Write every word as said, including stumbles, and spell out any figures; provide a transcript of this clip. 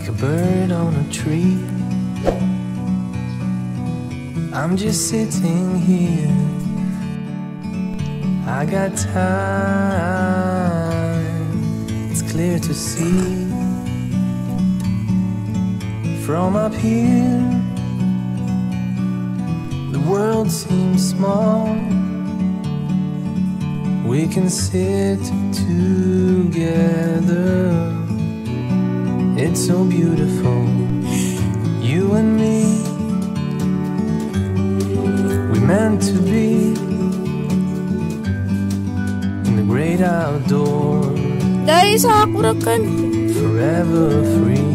like a bird on a tree. I'm just sitting here, I got time, it's clear to see. From up here, the world seems small. We can sit together, it's so beautiful, you and me. We meant to be in the great outdoors, Guys, Sakura kan forever free.